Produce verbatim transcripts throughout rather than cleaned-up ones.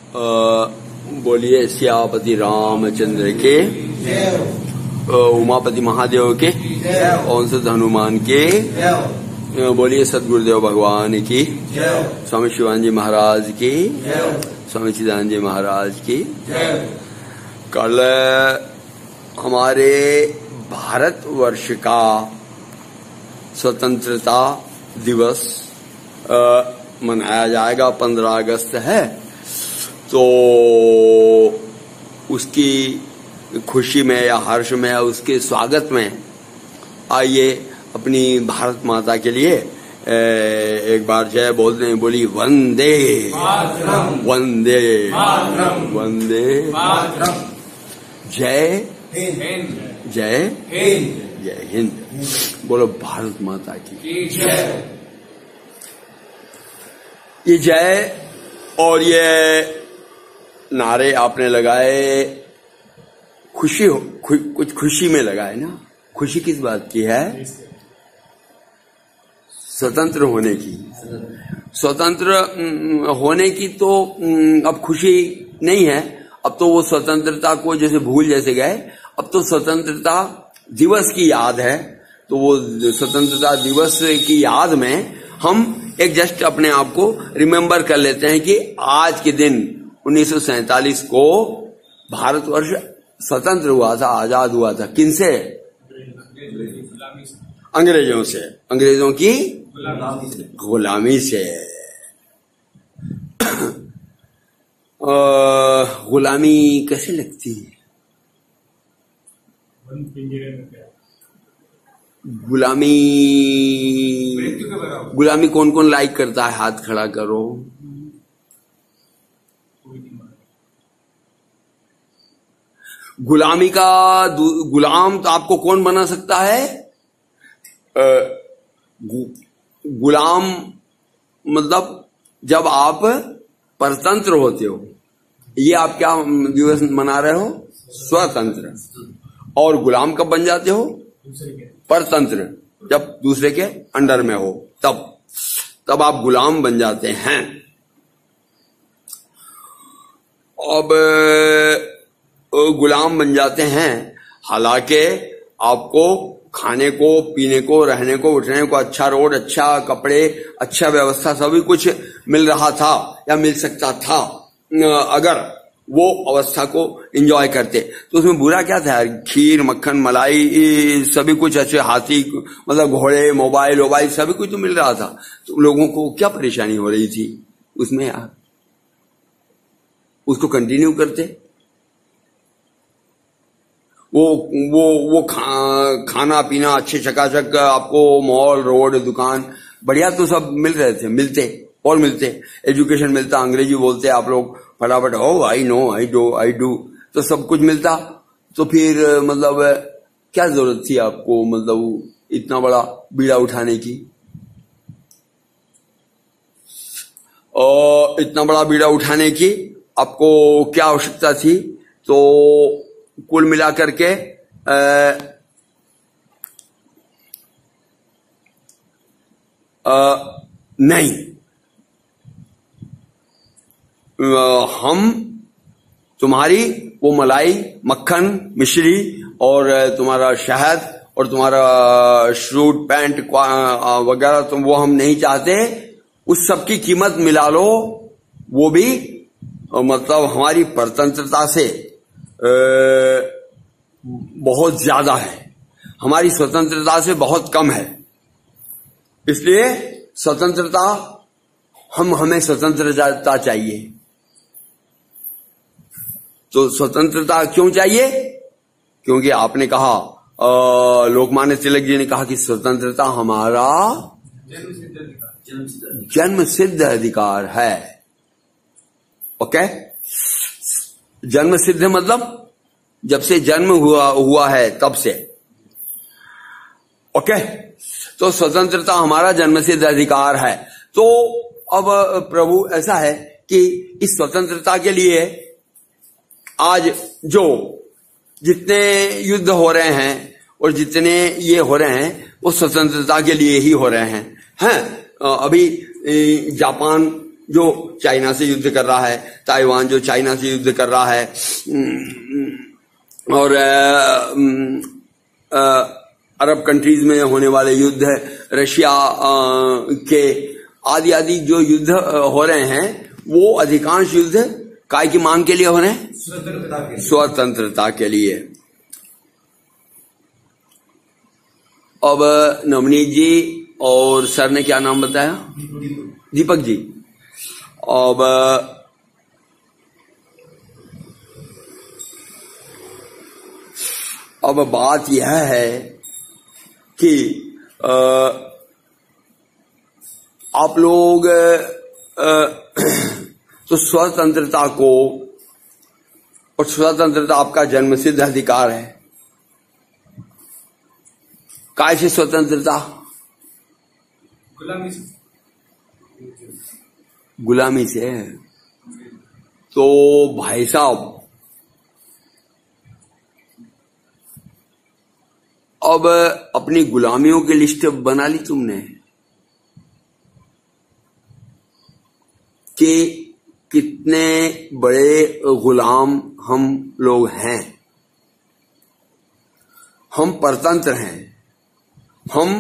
बोलिए सियापति रामचंद्र के, उमापति महादेव के, औंसत हनुमान के, बोलिए सदगुरुदेव भगवान की, स्वामी शिवानंद महाराज की, स्वामी चिदानंद जी महाराज की। कल हमारे भारतवर्ष का स्वतंत्रता दिवस मनाया जाएगा, पंद्रह अगस्त है, तो उसकी खुशी में या हर्ष में या उसके स्वागत में आइए अपनी भारत माता के लिए एक बार जय बोल दें। बोली वंदे वंदे वंदे, जय जय जय हिंद। बोलो भारत माता की जय। ये जय और ये नारे आपने लगाए खुशी हो, खु, कुछ खुशी में लगाए ना। खुशी किस बात की है? स्वतंत्र होने की। स्वतंत्र होने की तो अब खुशी नहीं है, अब तो वो स्वतंत्रता को जैसे भूल जैसे गए। अब तो स्वतंत्रता दिवस की याद है, तो वो स्वतंत्रता दिवस की याद में हम एक जस्ट अपने आप को रिमेम्बर कर लेते हैं कि आज के दिन उन्नीस सौ सैतालीस को भारतवर्ष स्वतंत्र हुआ था, आजाद हुआ था। किनसे? अंग्रेजों से, अंग्रेजों की गुलामी से। गुलामी कैसे लगती है? गुलामी गुलामी कौन कौन लाइक करता है? हाथ खड़ा करो। गुलामी का गुलाम तो आपको कौन बना सकता है? गु, गुलाम मतलब जब आप परतंत्र होते हो। ये आप क्या दिवस मना रहे हो? स्वतंत्र। और गुलाम कब बन जाते हो? परतंत्र, जब दूसरे के अंडर में हो, तब तब आप गुलाम बन जाते हैं। अब गुलाम बन जाते हैं, हालांकि आपको खाने को, पीने को, रहने को, उठने को, अच्छा रोड, अच्छा कपड़े, अच्छा व्यवस्था, सभी कुछ मिल रहा था या मिल सकता था अगर वो अवस्था को एंजॉय करते। तो उसमें बुरा क्या था? खीर, मक्खन, मलाई, सभी कुछ अच्छे, हाथी मतलब घोड़े, मोबाइल वोबाइल सभी कुछ तो मिल रहा था। तो लोगों को क्या परेशानी हो रही थी उसमें यार? उसको कंटिन्यू करते। वो वो वो खा, खाना पीना अच्छे चकाचक, आपको मॉल, रोड, दुकान बढ़िया तो सब मिल रहे थे, मिलते और मिलते। एजुकेशन मिलता, अंग्रेजी बोलते आप लोग फटाफट, हो I know, I do, I do, तो सब कुछ मिलता। तो फिर मतलब क्या जरूरत थी आपको मतलब इतना बड़ा बीड़ा उठाने की? और इतना बड़ा बीड़ा उठाने की आपको क्या आवश्यकता थी? तो कुल मिलाकर के आ, आ, नहीं, आ, हम तुम्हारी वो मलाई, मक्खन, मिश्री और तुम्हारा शहद और तुम्हारा शूट, पैंट वगैरह, तुम वो हम नहीं चाहते। उस सब की कीमत मिला लो, वो भी मतलब हमारी परतंत्रता से बहुत ज्यादा है, हमारी स्वतंत्रता से बहुत कम है। इसलिए स्वतंत्रता, हम हमें स्वतंत्रता चाहिए। तो स्वतंत्रता क्यों चाहिए? क्योंकि आपने कहा, लोकमान्य तिलक जी ने कहा कि स्वतंत्रता हमारा जन्म सिद्ध अधिकार है। ओके, जन्म सिद्ध मतलब जब से जन्म हुआ हुआ है तब से। ओके, तो स्वतंत्रता हमारा जन्म सिद्ध अधिकार है। तो अब प्रभु ऐसा है कि इस स्वतंत्रता के लिए आज जो जितने युद्ध हो रहे हैं और जितने ये हो रहे हैं वो स्वतंत्रता के लिए ही हो रहे हैं। हैं अभी जापान जो चाइना से युद्ध कर रहा है, ताइवान जो चाइना से युद्ध कर रहा है, और अरब कंट्रीज में होने वाले युद्ध है, रशिया के आदि आदि जो युद्ध हो रहे हैं, वो अधिकांश युद्ध काय की मांग के लिए हो रहे हैं? स्वतंत्रता के लिए। अब नवनीत जी और सर ने क्या नाम बताया? दीपक जी। अब अब बात यह है कि आ, आप लोग आ, तो स्वतंत्रता को, और स्वतंत्रता आपका जन्मसिद्ध अधिकार है। काय से स्वतंत्रता? गुलामी से। गुलामी से। तो भाई साहब, अब अपनी गुलामियों की लिस्ट बना ली तुमने कि कितने बड़े गुलाम हम लोग हैं। हम परतंत्र हैं। हम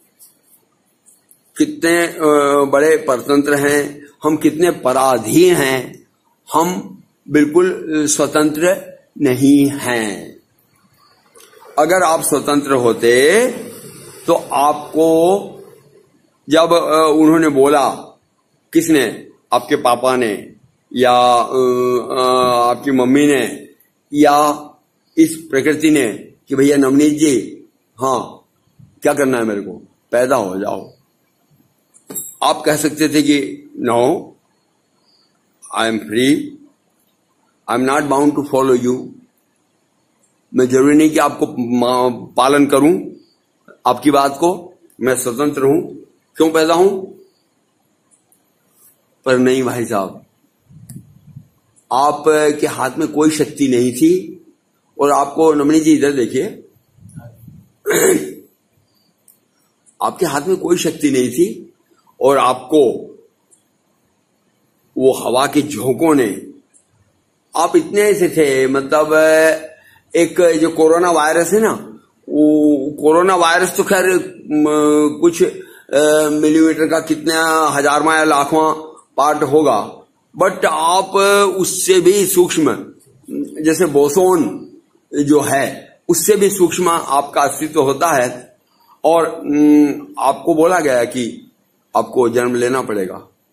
कितने बड़े परतंत्र हैं, हम कितने पराधीन हैं, हम बिल्कुल स्वतंत्र नहीं हैं। अगर आप स्वतंत्र होते तो आपको जब उन्होंने बोला, किसने? आपके पापा ने या आपकी मम्मी ने या इस प्रकृति ने कि भैया नवनीत जी, हाँ क्या करना है मेरे को, पैदा हो जाओ, आप कह सकते थे कि no, I am free, I am not bound to follow you. मैं जरूरी नहीं कि आपको पालन करूं आपकी बात को, मैं स्वतंत्र हूं, क्यों पैदा हूं? पर नहीं भाई साहब, आप के हाथ में कोई शक्ति नहीं थी। और आपको, नवनीत जी इधर देखिए, आपके हाथ में कोई शक्ति नहीं थी और आपको वो हवा के झोंकों ने, आप इतने ऐसे थे, मतलब एक जो कोरोना वायरस है ना, वो कोरोना वायरस तो खैर कुछ मिलीमीटर का कितना हजारवां या लाखवां पार्ट होगा, बट आप उससे भी सूक्ष्म, जैसे बोसोन जो है उससे भी सूक्ष्म आपका अस्तित्व होता है। और आपको बोला गया कि आपको जन्म लेना पड़ेगा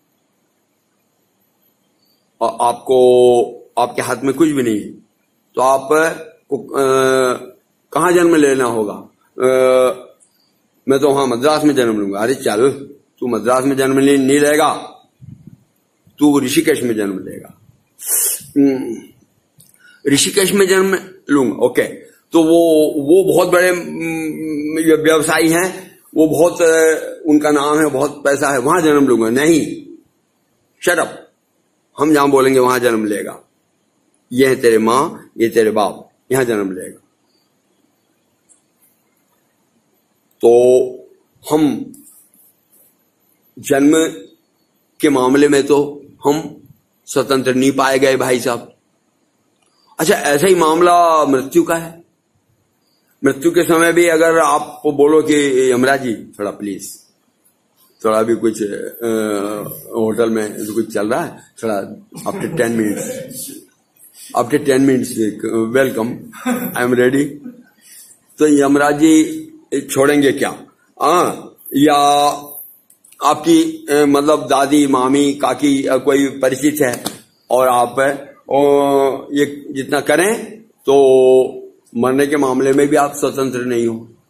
और आपको, आपके हाथ में कुछ भी नहीं है, तो आप को कहाँ जन्म लेना होगा? आ, मैं तो वहां मद्रास में जन्म लूंगा। अरे चल, तू मद्रास में जन्म नहीं लेगा, तू ऋषिकेश में जन्म लेगा। ऋषिकेश में जन्म लूंगा, ओके। तो वो वो बहुत बड़े व्यवसायी हैं, वो बहुत, उनका नाम है, बहुत पैसा है, वहां जन्म लूंगा। नहीं, शट अप, हम जहां बोलेंगे वहां जन्म लेगा। ये है तेरे माँ, ये तेरे बाप, यहां जन्म लेगा। तो हम जन्म के मामले में तो हम स्वतंत्र नहीं पाए गए भाई साहब। अच्छा, ऐसा ही मामला मृत्यु का है। मृत्यु के समय भी अगर आप बोलो कि यमराज जी थोड़ा प्लीज, थोड़ा भी कुछ होटल में जो कुछ चल रहा है, थोड़ा after ten minutes after ten minutes welcome, I am ready, तो यमराज जी छोड़ेंगे क्या? हाँ, या आपकी मतलब दादी, मामी, काकी कोई परिचित है और आप और ये जितना करें तो मरने के मामले में भी आप स्वतंत्र नहीं हो।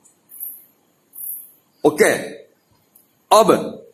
ओके, अब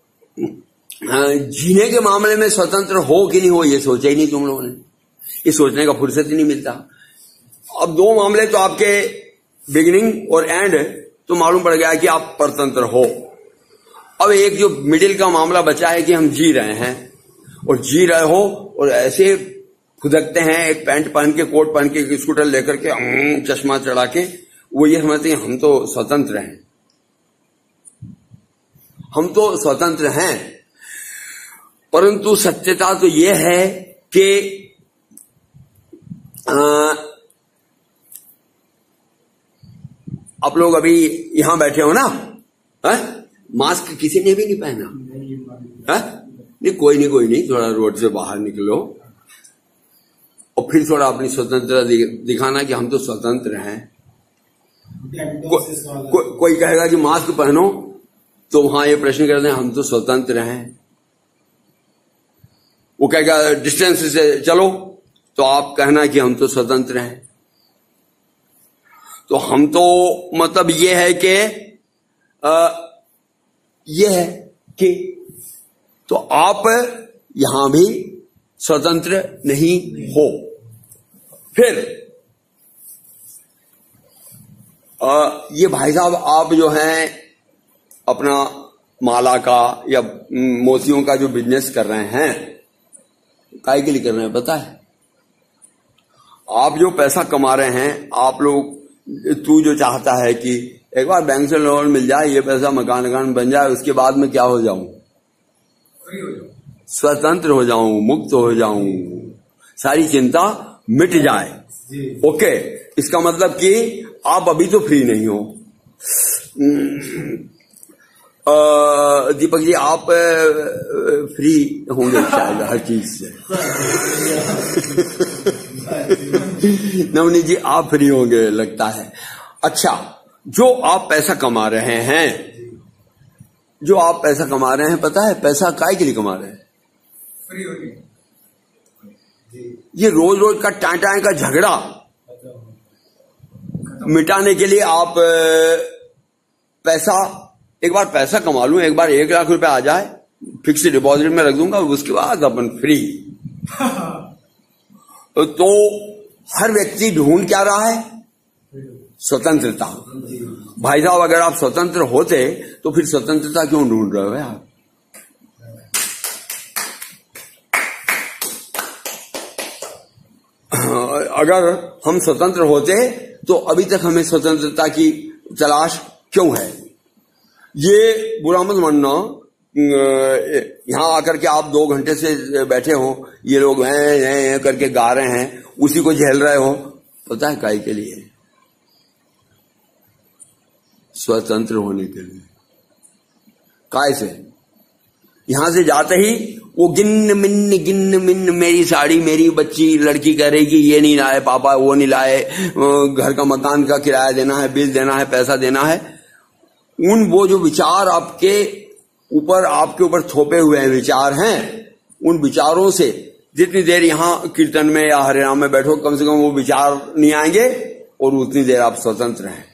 जीने के मामले में स्वतंत्र हो कि नहीं हो, ये सोचा ही नहीं तुम लोगों ने, ये सोचने का फुर्सत ही नहीं मिलता। अब दो मामले तो आपके बिगिनिंग और एंड तो मालूम पड़ गया कि आप परतंत्र हो। अब एक जो मिडिल का मामला बचा है कि हम जी रहे हैं, और जी रहे हो और ऐसे खुदकते हैं, एक पैंट पहन के, कोट पहन के, स्कूटर लेकर के, चश्मा चढ़ा के, वो ये समझते हैं हम तो स्वतंत्र हैं, हम तो स्वतंत्र हैं। परंतु सत्यता तो यह है कि आप लोग अभी यहां बैठे हो ना, है? मास्क किसी ने भी नहीं पहना, है? नहीं, कोई नहीं कोई नहीं, थोड़ा रोड से बाहर निकलो और फिर थोड़ा अपनी स्वतंत्रता दिखाना कि हम तो स्वतंत्र हैं। को, को, कोई कहेगा कि मास्क पहनो, तो वहां ये प्रश्न करते हैं हम तो स्वतंत्र हैं। वो कहेगा डिस्टेंस से चलो, तो आप कहना कि हम तो स्वतंत्र हैं। तो हम तो मतलब ये है कि ये है कि तो आप यहां भी स्वतंत्र नहीं हो। फिर आ, ये भाई साहब आप जो हैं अपना माला का या मोतियों का जो बिजनेस कर रहे हैं, काहे के लिए कर रहे हैं पता है? आप जो पैसा कमा रहे हैं, आप लोग, तू जो चाहता है कि एक बार बैंक से लोन मिल जाए, ये पैसा मकान मकान बन जाए, उसके बाद में क्या हो जाऊं? स्वतंत्र हो जाऊं, मुक्त हो जाऊं, सारी चिंता मिट जाए। ओके, इसका मतलब कि आप अभी तो फ्री नहीं हो। आ, दीपक जी आप फ्री होंगे शायद हर चीज से। नवनीत जी आप फ्री होंगे लगता है। अच्छा, जो आप पैसा कमा रहे हैं, जो आप पैसा कमा रहे हैं, पता है पैसा काय के लिए कमा रहे हैं? फ्री होने। ये रोज रोज का टाँटाँ का झगड़ा मिटाने के लिए आप पैसा, एक बार पैसा कमा लूं, एक बार एक लाख रुपए आ जाए, फिक्स डिपॉजिट में रख दूंगा, उसके बाद अपन फ्री। तो हर व्यक्ति ढूंढ क्या रहा है? स्वतंत्रता। भाई साहब अगर आप स्वतंत्र होते तो फिर स्वतंत्रता क्यों ढूंढ रहे हो आप? अगर हम स्वतंत्र होते तो अभी तक हमें स्वतंत्रता की तलाश क्यों है? ये बुरा मत मानना, यहां आकर के आप दो घंटे से बैठे हो, ये लोग हैं हैं करके गा रहे हैं, उसी को झेल रहे हो, पता है काहे के लिए? स्वतंत्र होने के लिए। काय से? यहां से जाते ही वो गिन्न मिन्न गिन्न मिन्न, मेरी साड़ी, मेरी बच्ची, लड़की कह रही कि ये नहीं लाए पापा, वो नहीं लाए, घर का मकान का किराया देना है, बिल देना है, पैसा देना है। उन वो जो विचार आपके ऊपर आपके ऊपर थोपे हुए हैं विचार हैं, उन विचारों से जितनी देर यहां कीर्तन में या हरिनाम में बैठो, कम से कम वो विचार नहीं आएंगे और उतनी देर आप स्वतंत्र हैं।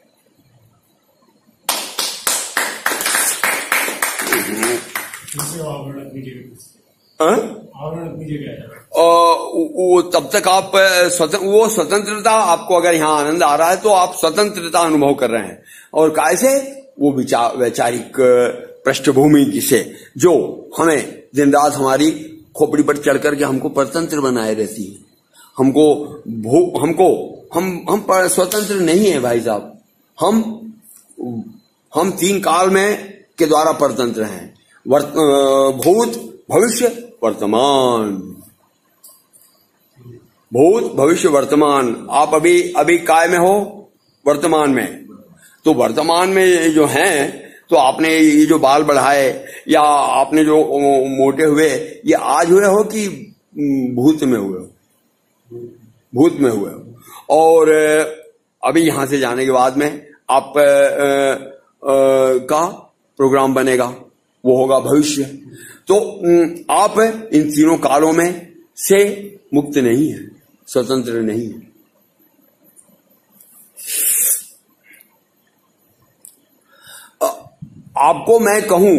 वो तब तक आप स्वतंत्र, वो स्वतंत्रता आपको अगर यहाँ आनंद आ रहा है तो आप स्वतंत्रता अनुभव कर रहे हैं। और कैसे? वो विचार वैचारिक पृष्ठभूमि से जो हमें दिन रात हमारी खोपड़ी पर चढ़ करके हमको परतंत्र बनाए रहती है। हमको भू हमको हम हम पर स्वतंत्र नहीं है भाई साहब। हम हम तीन काल में के द्वारा परतंत्र हैं, वर्त, भूत, भविष्य, वर्तमान। भूत, भविष्य, वर्तमान। आप अभी अभी काय में हो? वर्तमान में। तो वर्तमान में जो हैं, तो आपने ये जो बाल बढ़ाए या आपने जो मोटे हुए, ये आज हुए हो कि भूत में हुए हो? भूत में हुए हो। और अभी यहां से जाने के बाद में आप आ, आ, का प्रोग्राम बनेगा, वो होगा भविष्य। तो आप इन तीनों कालों में से मुक्त नहीं है, स्वतंत्र नहीं है। आपको मैं कहूं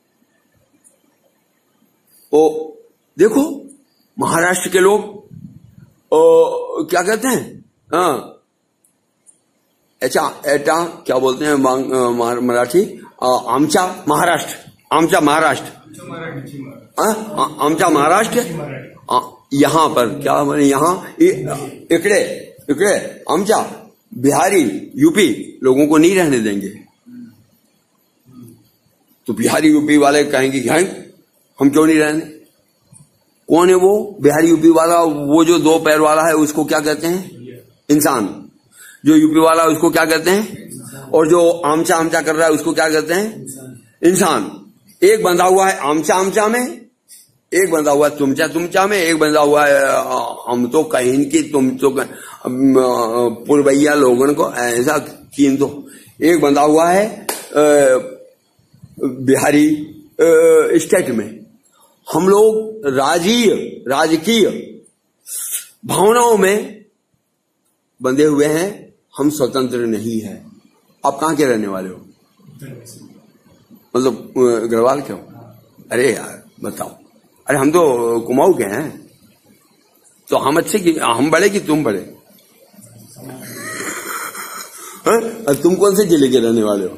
तो देखो, महाराष्ट्र के लोग ओ, क्या कहते हैं? हाँ, एचा एटा क्या बोलते हैं मराठी? आमचा महाराष्ट्र, आमचा महाराष्ट्र, आमचा महाराष्ट्र। यहां पर क्या बोले? यहां इकड़े इकड़े आमचा बिहारी यूपी लोगों को नहीं रहने देंगे। तो बिहारी यूपी वाले कहेंगे कि हम क्यों नहीं रहने? कौन है वो बिहारी यूपी वाला? वो जो दो पैर वाला है उसको क्या कहते हैं? इंसान। जो यूपी वाला है उसको क्या कहते हैं? और जो आमचा आमचा कर रहा है उसको क्या कहते हैं? इंसान। एक बंधा हुआ है आमचा आमचा में, एक बंधा हुआ है तुमचा तुमचा में, एक बंधा हुआ है हम तो कहीं की तुम तो पुरवैया लोगन को ऐसा कीन दो। एक बंधा हुआ है बिहारी स्टेट में। हम लोग राजीय राजकीय भावनाओं में बंधे हुए हैं, हम स्वतंत्र नहीं है। आप कहां के रहने वाले हो? मतलब गढ़वाल के हो? अरे यार बताओ, अरे हम तो कुमाऊं के हैं। तो हम अच्छे कि हम बड़े कि तुम बड़े? हाँ? तुम कौन से जिले के रहने वाले हो?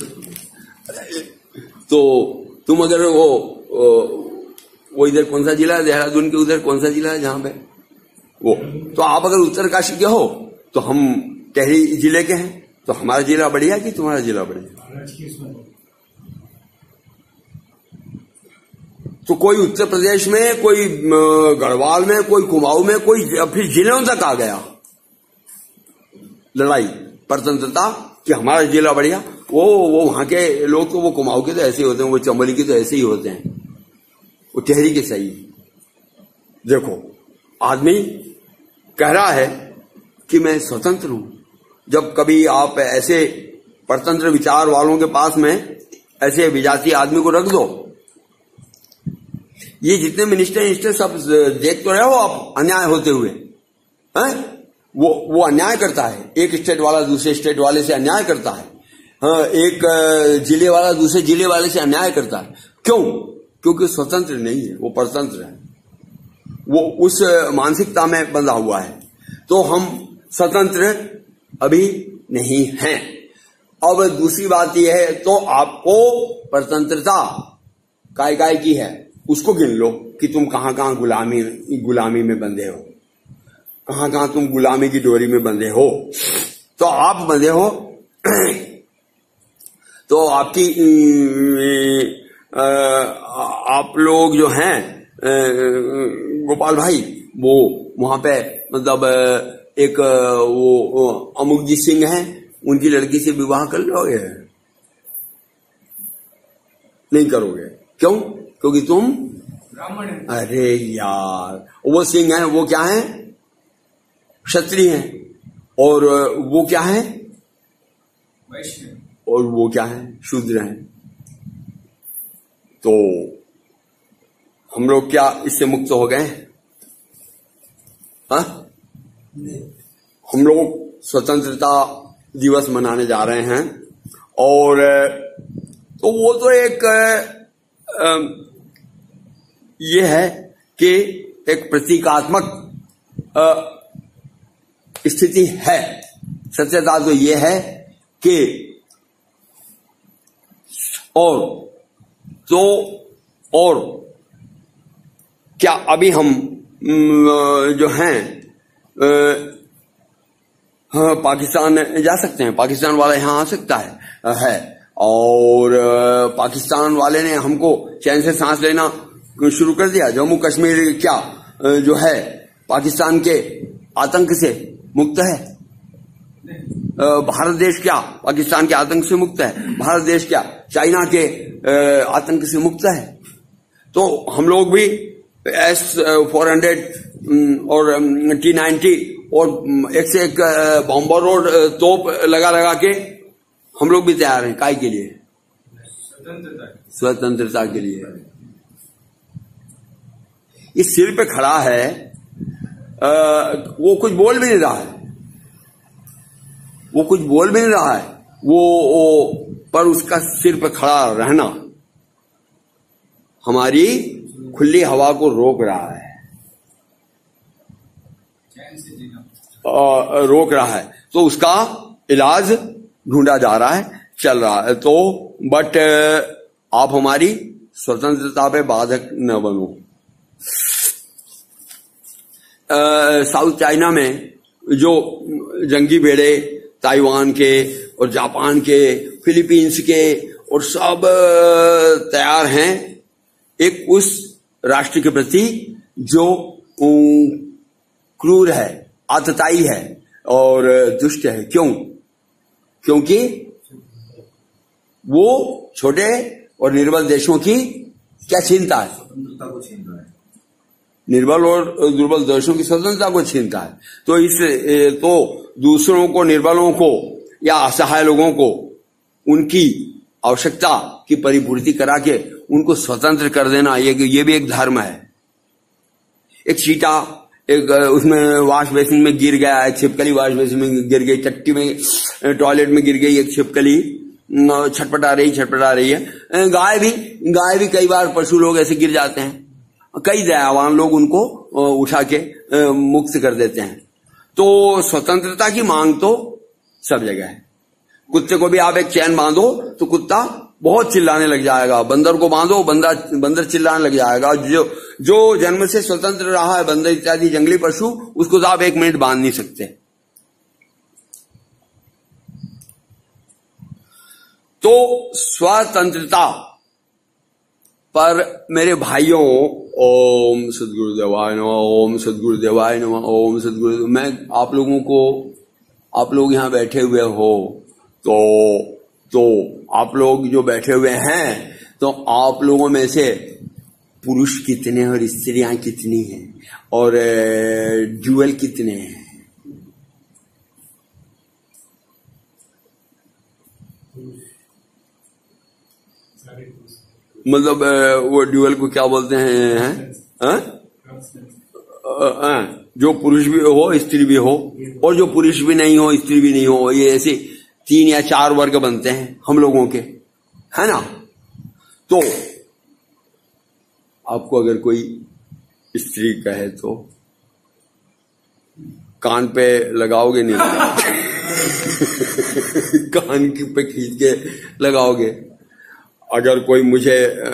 तो तुम अगर वो वो इधर कौन सा जिला है देहरादून के उधर कौन सा जिला है जहां पे वो, तो आप अगर उत्तरकाशी के हो तो हम टिहरी जिले के हैं। तो हमारा जिला बढ़िया कि तुम्हारा जिला बढ़िया? तो कोई उत्तर प्रदेश में, कोई गढ़वाल में, कोई कुमाऊं में, कोई फिर जिलों तक आ गया लड़ाई परतंत्रता कि हमारा जिला बढ़िया। वो वो वहां के लोग तो वो कुमाऊं के तो ऐसे ही होते हैं, वो चंबली के तो ऐसे ही होते हैं, वो टिहरी के सही। देखो आदमी कह रहा है कि मैं स्वतंत्र हूं। जब कभी आप ऐसे परतंत्र विचार वालों के पास में ऐसे विजातीय आदमी को रख दो, ये जितने मिनिस्टर मिनिस्टर सब देख तो रहे हो आप अन्याय होते हुए हैं। वो वो अन्याय करता है, एक स्टेट वाला दूसरे स्टेट वाले से अन्याय करता है, हाँ, एक जिले वाला दूसरे जिले वाले से अन्याय करता है। क्यों? क्योंकि स्वतंत्र नहीं है, वो परतंत्र है, वो उस मानसिकता में बंधा हुआ है। तो हम स्वतंत्र अभी नहीं हैं। अब दूसरी बात यह है, तो आपको परतंत्रता काय काय की है उसको गिन लो कि तुम कहां कहां गुलामी गुलामी में बंधे हो, कहां कहां तुम गुलामी की डोरी में बंधे हो। तो आप बंधे हो तो आपकी आप लोग जो हैं गोपाल भाई, वो वहां पे मतलब एक वो अमुक जी सिंह हैं, उनकी लड़की से विवाह कर लोगे? नहीं करोगे। क्यों? क्योंकि तुम ब्राह्मण। अरे यार, वो सिंह हैं, वो क्या हैं? क्षत्रिय हैं। और वो क्या हैं? वैश्य। और वो क्या हैं? शूद्र हैं। तो हम लोग क्या इससे मुक्त हो गए? हाँ, हम लोग स्वतंत्रता दिवस मनाने जा रहे हैं, और तो वो तो एक ये है कि एक प्रतीकात्मक स्थिति है। सत्यता तो ये है कि और तो और क्या अभी हम जो हैं हाँ, पाकिस्तान जा सकते हैं, पाकिस्तान वाला यहाँ आ सकता है है और पाकिस्तान वाले ने हमको चैन से सांस लेना शुरू कर दिया। जम्मू कश्मीर क्या जो है पाकिस्तान के आतंक से मुक्त है? भारत देश क्या पाकिस्तान के आतंक से मुक्त है? भारत देश क्या चाइना के आतंक से मुक्त है? तो हम लोग भी एस फोर हंड्रेड और टी नाइन्टी और एक से एक बॉम्बर रोड तोप लगा लगा के हम लोग भी तैयार हैं। काय के लिए? स्वतंत्रता स्वतंत्रता के लिए। इस सिर पे खड़ा है, आ, वो कुछ बोल भी नहीं रहा है, वो कुछ बोल भी नहीं रहा है वो, वो पर उसका सिर पे खड़ा रहना हमारी खुली हवा को रोक रहा है, आ, रोक रहा है। तो उसका इलाज ढूंढा जा रहा है, चल रहा है। तो बट आप हमारी स्वतंत्रता पे बाधक न बनो। साउथ चाइना में जो जंगी बेड़े ताइवान के और जापान के, फिलीपींस के और सब तैयार हैं एक उस राष्ट्र के प्रति जो क्रूर है, आतताई है और दुष्ट है। क्यों? क्योंकि वो छोटे और निर्बल देशों की क्या छीनता है? स्वतंत्रता को छीनता है। निर्बल और दुर्बल देशों की स्वतंत्रता को छीनता है। तो इस तो दूसरों को, निर्बलों को या असहाय लोगों को उनकी आवश्यकता की परिपूर्ति करा के उनको स्वतंत्र कर देना, ये ये भी एक धर्म है। एक चीटा एक उसमें वाश बेसिन में गिर गया, एक छिपकली वाश बेसिन में गिर गई, चट्टी में टॉयलेट में गिर गई एक छिपकली, छटपटा रही छटपटा रही है। गाय भी गाय भी कई बार पशु लोग ऐसे गिर जाते हैं, कई दयावान लोग उनको उठा के मुक्त कर देते हैं। तो स्वतंत्रता की मांग तो सब जगह है। कुत्ते को भी आप एक चैन बांधो तो कुत्ता बहुत चिल्लाने लग जाएगा, बंदर को बांधो बंदा बंदर चिल्लाने लग जाएगा। जो जो जन्म से स्वतंत्र रहा है, बंदर इत्यादि जंगली पशु, उसको तो आप एक मिनट बांध नहीं सकते। तो स्वतंत्रता पर मेरे भाइयों, ओम सद्गुरुदेवाय नमः, ओम सद्गुरुदेवाय नमः, ओम सद्गुरु। मैं आप लोगों को, आप लोग यहां बैठे हुए हो तो तो आप लोग जो बैठे हुए हैं, तो आप लोगों में से पुरुष कितने और स्त्रियां कितनी हैं और ड्यूअल कितने हैं? मतलब वो ड्यूअल को क्या बोलते हैं, हैं? हैं? जो पुरुष भी हो स्त्री भी हो, और जो पुरुष भी नहीं हो स्त्री भी नहीं हो, ये ऐसे तीन या चार वर्ग बनते हैं हम लोगों के, है ना? तो आपको अगर कोई स्त्री कहे तो कान पे लगाओगे नहीं? कान पे खींच के लगाओगे? अगर कोई मुझे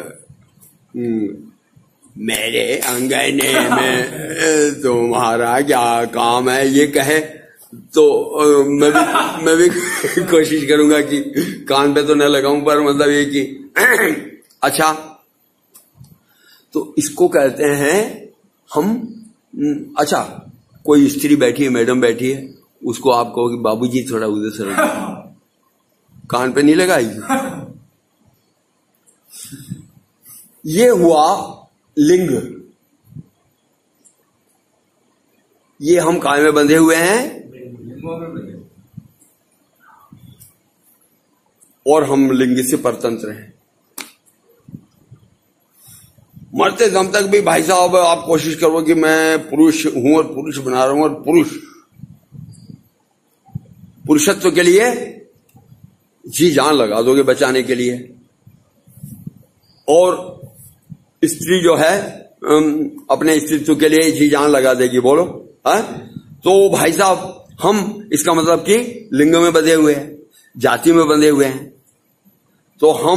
मेरे अंगने में तुम्हारा क्या काम है ये कहे तो मैं भी मैं भी कोशिश करूंगा कि कान पे तो न लगाऊं, पर मतलब ये कि अच्छा, तो इसको कहते हैं हम। अच्छा, कोई स्त्री बैठी है, मैडम बैठी है, उसको आप कहो कि बाबूजी थोड़ा उधर से कान पे नहीं लगाएगी। ये हुआ लिंग। ये हम काय में बंधे हुए हैं और हम लिंग से परतंत्र हैं। मरते दम तक भी भाई साहब आप कोशिश करो कि मैं पुरुष हूं और पुरुष बना रहा हूं, और पुरुष पुरुषत्व के लिए जी जान लगा दोगे बचाने के लिए, और स्त्री जो है अपने अस्तित्व के लिए जी जान लगा देगी। बोलो है? तो भाई साहब हम इसका मतलब कि लिंग में बंधे हुए हैं, जाति में बंधे हुए हैं। तो हम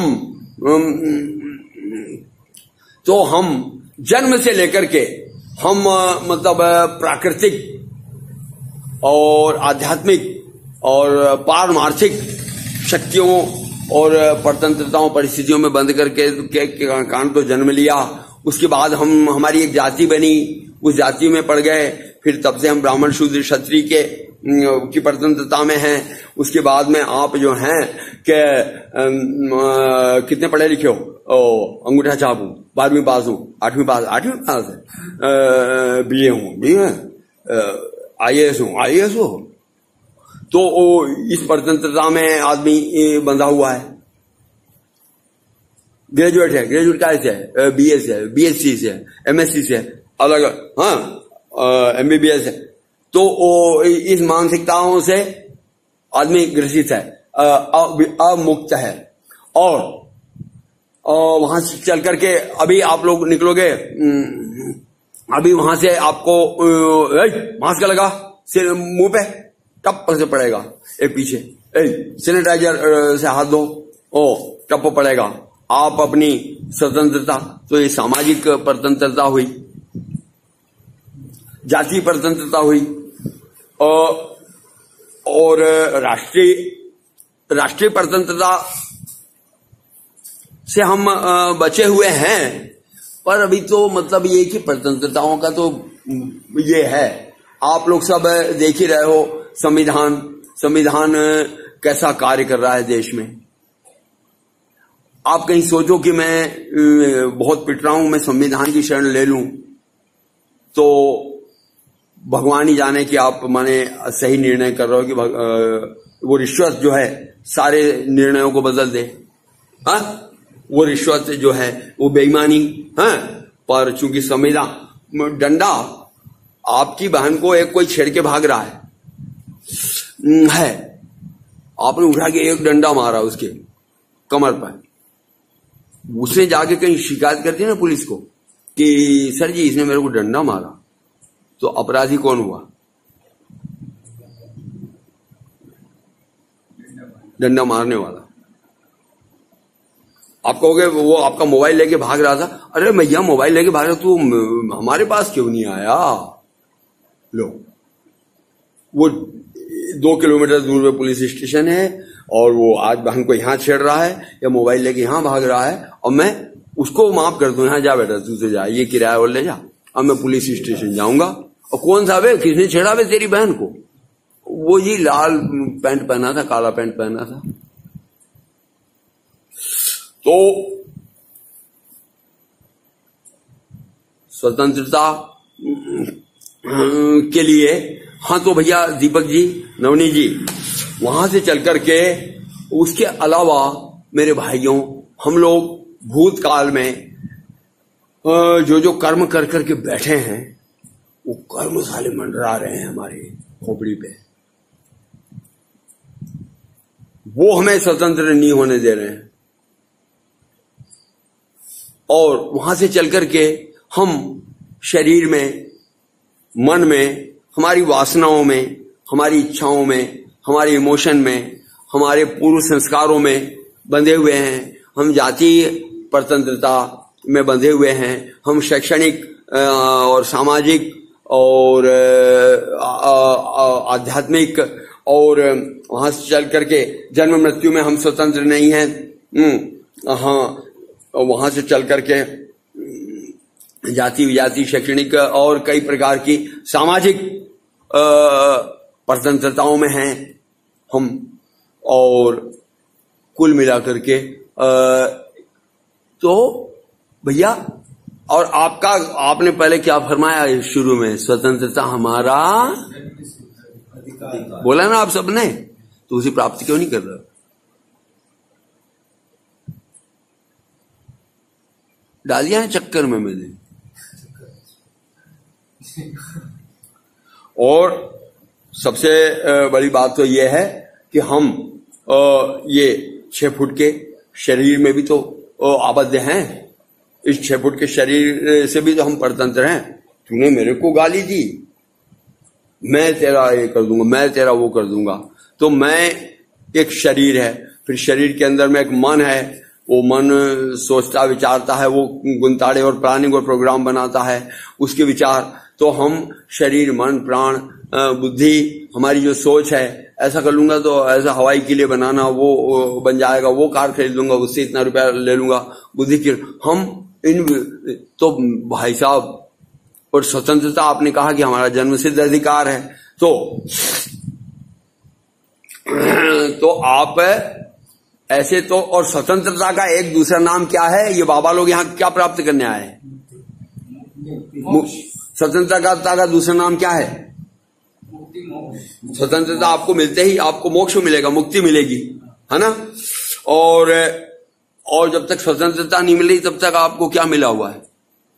तो हम जन्म से लेकर के हम मतलब प्राकृतिक और आध्यात्मिक और पारमार्थिक शक्तियों और परतंत्रताओं परिस्थितियों में बंद करके के, के कारण तो जन्म लिया। उसके बाद हम हमारी एक जाति बनी, उस जाति में पड़ गए, फिर तब से हम ब्राह्मण शूद्र क्षत्रिय के की परतंत्रता में हैं। उसके बाद में आप जो हैं के कितने पढ़े लिखे हो? ओ, अंगूठा छाप हूं, बारहवीं पास हूं, आठवीं पास आठवीं पास है, बी ए हूं, B A, I A S हूं, आई ए एस हो। तो इस परतंत्रता में आदमी बंधा हुआ है। ग्रेजुएट है, ग्रेजुएट का से है, बी एस है, बी एस सी से, एम एस सी से, अलग, हाँ, एम बी बी एस है। तो ओ, इस मानसिकताओं से आदमी ग्रसित है, अमुक्त है। और, और वहां से चल करके अभी आप लोग निकलोगे, अभी वहां से आपको मास्क लगा सिर मुंह पे टप से पड़ेगा, एक पीछे सैनिटाइजर से हाथ धो, ओ टप पड़ेगा। आप अपनी स्वतंत्रता, तो ये सामाजिक परतंत्रता हुई, जाति परतंत्रता हुई, और, और राष्ट्रीय राष्ट्रीय परतंत्रता से हम बचे हुए हैं। पर अभी तो मतलब ये कि परतंत्रताओं का तो ये है, आप लोग सब देख ही रहे हो संविधान संविधान कैसा कार्य कर रहा है देश में। आप कहीं सोचो कि मैं बहुत पिट रहा हूं, मैं संविधान की शरण ले लूं तो भगवान ही जाने कि आप माने सही निर्णय कर रहे हो कि वो रिश्वत जो है सारे निर्णयों को बदल दे। हाँ, वो रिश्वत जो है वो बेईमानी। हाँ, पर चूंकि संविधान, डंडा आपकी बहन को एक कोई छेड़ के भाग रहा है है आपने उठा के एक डंडा मारा उसके कमर पर, उसने जाके कहीं शिकायत कर दी ना पुलिस को कि सर जी इसने मेरे को डंडा मारा, तो अपराधी कौन हुआ? डंडा मारने वाला। आप कहोगे वो आपका मोबाइल लेके भाग रहा था, अरे भैया मोबाइल लेके भाग रहा, तू हमारे पास क्यों नहीं आया? लो, वो दो किलोमीटर दूर में पुलिस स्टेशन है और वो आज बहन को यहां छेड़ रहा है या मोबाइल लेके यहां भाग रहा है, और मैं उसको माफ कर दूं, यहां जा बेटा तू तो जा, ये किराया और ले जा, अब मैं पुलिस स्टेशन जाऊंगा। और कौन सा बे, किसने छेड़ा बे तेरी बहन को? वो जी लाल पैंट पहना था, काला पैंट पहना था। तो स्वतंत्रता के लिए, हाँ तो भैया दीपक जी, नवनी जी, वहां से चल करके उसके अलावा मेरे भाइयों, हम लोग भूतकाल में जो जो कर्म कर करके बैठे हैं वो कर्म साले मंडरा रहे हैं हमारे खोपड़ी पे, वो हमें स्वतंत्र नहीं होने दे रहे हैं। और वहां से चल करके हम शरीर में, मन में, हमारी वासनाओं में, हमारी इच्छाओं में, हमारे इमोशन में, हमारे पूर्व संस्कारों में बंधे हुए हैं। हम जातीय परतंत्रता में बंधे हुए हैं, हम शैक्षणिक और सामाजिक और आध्यात्मिक, और वहां से चल करके जन्म मृत्यु में हम स्वतंत्र नहीं हैं। हाँ, वहां से चल करके जाति विजाति, शैक्षणिक और कई प्रकार की सामाजिक परतंत्रताओं में हैं हम। और कुल मिलाकर के तो भैया, और आपका, आपने पहले क्या फरमाया शुरू में, स्वतंत्रता हमारा बोला ना आप सबने, तो उसी प्राप्ति क्यों नहीं कर रहे? डाल दिया है चक्कर में मैंने। और सबसे बड़ी बात तो यह है कि हम ये छह फुट के शरीर में भी तो आबद्ध हैं। इस छह फुट के शरीर से भी तो हम परतंत्र हैं। तूने मेरे को गाली दी, मैं तेरा ये कर दूंगा, मैं तेरा वो कर दूंगा। तो मैं एक शरीर है, फिर शरीर के अंदर में एक मन है, वो मन सोचता विचारता है, वो गुंताड़े और प्लानिंग और प्रोग्राम बनाता है, उसके विचार। तो हम शरीर, मन, प्राण, बुद्धि, हमारी जो सोच है, ऐसा कर लूंगा तो ऐसा हवाई के लिए बनाना, वो बन जाएगा, वो कार खरीद लूंगा, उससे इतना रुपया ले लूंगा, बुद्धि की हम इन। तो भाई साहब, और स्वतंत्रता आपने कहा कि हमारा जन्मसिद्ध अधिकार है, तो तो आप ऐसे तो, और स्वतंत्रता का एक दूसरा नाम क्या है, ये बाबा लोग यहाँ क्या प्राप्त करने आए हैं? स्वतंत्रता का दूसरा नाम क्या है? स्वतंत्रता आपको मिलते ही आपको मोक्ष मिलेगा, मुक्ति मिलेगी, है ना। और और जब तक स्वतंत्रता नहीं मिली तब तक आपको क्या मिला हुआ है?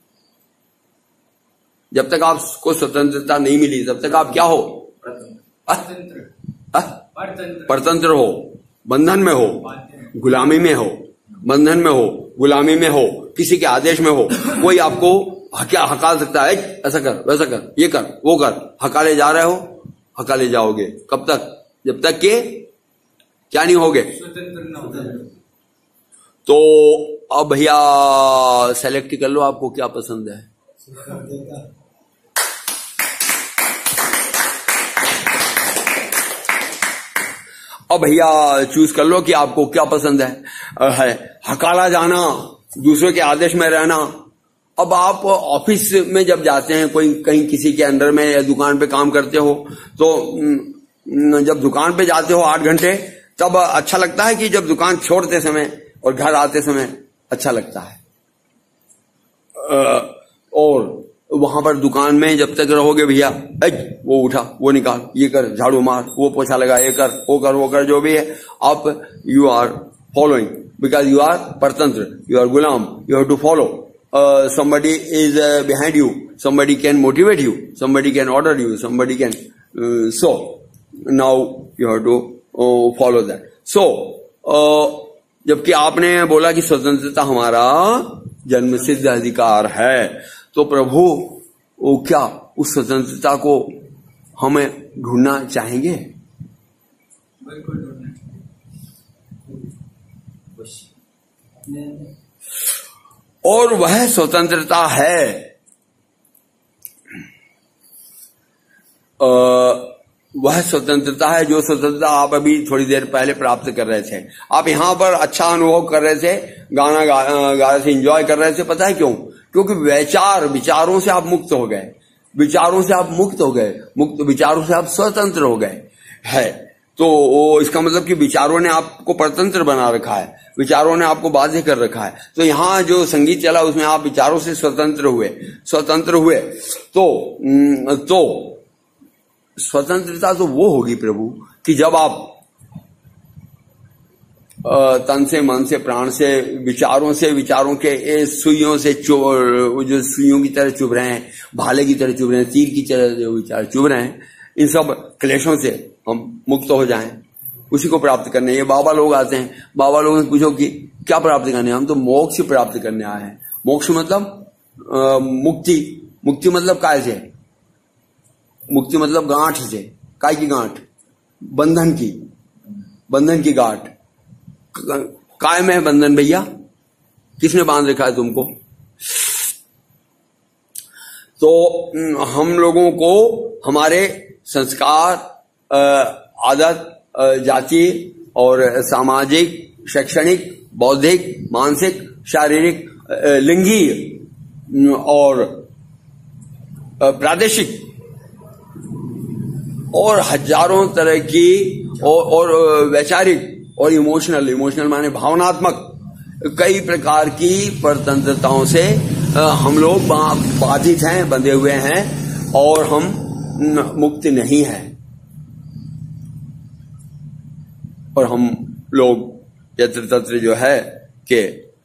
जब तक आपको स्वतंत्रता नहीं मिली तब तक आप क्या हो? परतंत्र हो, बंधन में हो, गुलामी में हो, बंधन में हो, गुलामी में हो, किसी के आदेश में हो। कोई आपको क्या हकाल सकता है, ऐसा कर, वैसा कर, ये कर, वो कर, हकाले जा रहे हो, हकाले जाओगे कब तक? जब तक के क्या नहीं होगे, तो अब भैया सेलेक्ट कर लो आपको क्या पसंद है। अब भैया चूज कर लो कि आपको क्या पसंद है, है हकाला जाना, दूसरों के आदेश में रहना, अब आप ऑफिस में जब जाते हैं, कोई कहीं किसी के अंडर में या दुकान पे काम करते हो, तो जब दुकान पे जाते हो आठ घंटे, तब अच्छा लगता है कि जब दुकान छोड़ते समय और घर आते समय अच्छा लगता है। और वहां पर दुकान में जब तक रहोगे, भैया वो उठा, वो निकाल, ये कर, झाड़ू मार, वो पोछा लगा, ये कर, वो कर, वो कर, जो भी है, आप you are following, because you are परतंत्र, यू आर गुलाम, you have to follow. somebody is uh, behind you, somebody can motivate you, somebody can order you, somebody can uh, so now you have to uh, follow that. So uh, जबकि आपने बोला कि स्वतंत्रता हमारा जन्म सिद्ध अधिकार है, तो प्रभु वो क्या उस स्वतंत्रता को हमें ढूंढना चाहेंगे? और वह स्वतंत्रता है, आ, वह स्वतंत्रता है जो स्वतंत्रता आप अभी थोड़ी देर पहले प्राप्त कर रहे थे। आप यहां पर अच्छा अनुभव कर रहे थे, गाना गा, गा रहे थे, एंजॉय कर रहे थे। पता है क्यों? क्योंकि विचार विचारों से आप मुक्त हो गए, विचारों से आप मुक्त हो गए, मुक्त विचारों से आप स्वतंत्र हो गए है। तो इसका मतलब कि विचारों ने आपको परतंत्र बना रखा है, विचारों ने आपको बाध्य कर रखा है। तो यहाँ जो संगीत चला उसमें आप विचारों से स्वतंत्र हुए, स्वतंत्र हुए। तो तो स्वतंत्रता तो वो होगी प्रभु कि जब आप तन से, मन से, प्राण से, विचारों से, विचारों के सुइयों से जो सुइयों की तरह चुभ रहे हैं, भाले की तरह चुभ रहे हैं, तीर की तरह जो विचार चुभ रहे हैं, इन सब क्लेशों से हम मुक्त हो जाएं, उसी को प्राप्त करने। ये बाबा लोग आते हैं, बाबा लोगों से पूछो कि क्या प्राप्त करने? हम तो मोक्ष प्राप्त करने आए हैं। मोक्ष मतलब आ, मुक्ति। मुक्ति मतलब काय से? मुक्ति मतलब गांठ से। काय की गांठ? बंधन की, बंधन की गांठ। काय में है बंधन भैया? किसने बांध रखा है तुमको? तो हम लोगों को हमारे संस्कार, आदत, जाति और सामाजिक, शैक्षणिक, बौद्धिक, मानसिक, शारीरिक, लिंगी और प्रादेशिक और हजारों तरह की और, और वैचारिक और इमोशनल, इमोशनल माने भावनात्मक, कई प्रकार की परतंत्रताओं से हम लोग बाधित हैं, बंधे हुए हैं और हम मुक्त नहीं हैं। और हम लोग यत्र तत्र जो है कि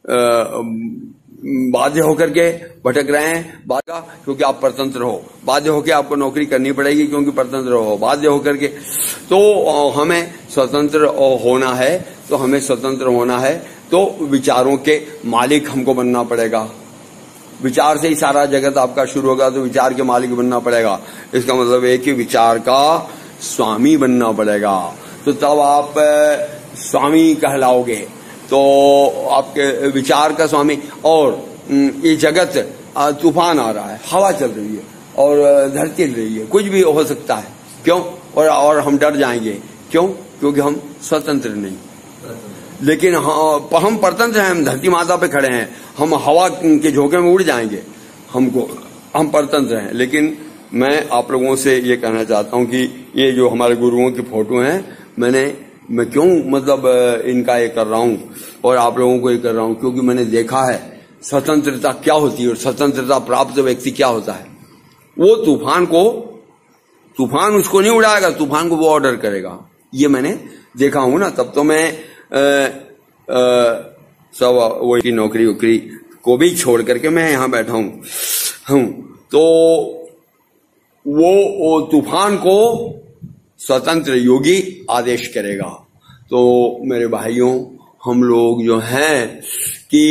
बाध्य होकर के भटक रहे हैं। बाध्य क्योंकि आप परतंत्र हो, बाध्य होकर आपको नौकरी करनी पड़ेगी क्योंकि परतंत्र हो, बाध्य होकर के। तो हमें स्वतंत्र होना है, तो हमें स्वतंत्र होना है तो विचारों के मालिक हमको बनना पड़ेगा। विचार से ही सारा जगत आपका शुरू होगा, तो विचार के मालिक बनना पड़ेगा। इसका मतलब है कि विचार का स्वामी बनना पड़ेगा। तो तब आप स्वामी कहलाओगे, तो आपके विचार का स्वामी। और ये जगत तूफान आ रहा है, हवा चल रही है और धरती हिल रही है, कुछ भी हो सकता है। क्यों? और और हम डर जाएंगे। क्यों? क्योंकि हम स्वतंत्र नहीं। लेकिन हम परतंत्र हैं, हम धरती माता पे खड़े हैं, हम हवा के झोंके में उड़ जाएंगे, हमको हम परतंत्र हैं। लेकिन मैं आप लोगों से ये कहना चाहता हूं कि ये जो हमारे गुरुओं की फोटो हैं, मैंने मैं क्यों मतलब इनका ये कर रहा हूं और आप लोगों को ये कर रहा हूं, क्योंकि मैंने देखा है स्वतंत्रता क्या होती है और स्वतंत्रता प्राप्त व्यक्ति क्या होता है। वो तूफान को, तूफान उसको नहीं उड़ाएगा, तूफान को वो ऑर्डर करेगा। ये मैंने देखा हूं ना, तब तो मैं आ, आ, सब वो की नौकरी वोकरी को भी छोड़ करके मैं यहां बैठा हूं हूं तो वो, वो तूफान को स्वतंत्र योगी आदेश करेगा। तो मेरे भाइयों, हम लोग जो हैं कि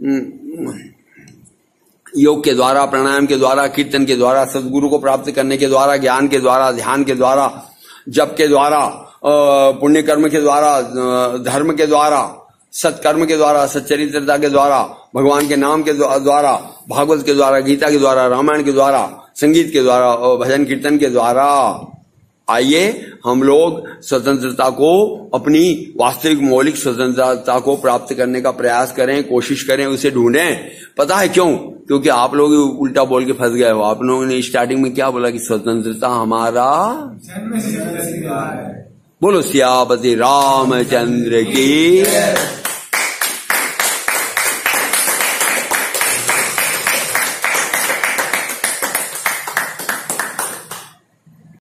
योग के द्वारा, प्राणायाम के द्वारा, कीर्तन के द्वारा, सद्गुरु को प्राप्त करने के द्वारा, ज्ञान के द्वारा, ध्यान के द्वारा, जप के द्वारा, पुण्य कर्म के द्वारा, धर्म के द्वारा, सत्कर्म के द्वारा, सच्चरित्रता के द्वारा, भगवान के नाम के द्वारा, भागवत के द्वारा, गीता के द्वारा, रामायण के द्वारा, संगीत के द्वारा और भजन कीर्तन के द्वारा आइए हम लोग स्वतंत्रता को, अपनी वास्तविक मौलिक स्वतंत्रता को प्राप्त करने का प्रयास करें, कोशिश करें, उसे ढूंढें। पता है क्यों? क्योंकि आप लोग उल्टा बोल के फंस गए हो। आप लोगों ने स्टार्टिंग में क्या बोला कि स्वतंत्रता हमारा, बोलो सियापति रामचंद्र की।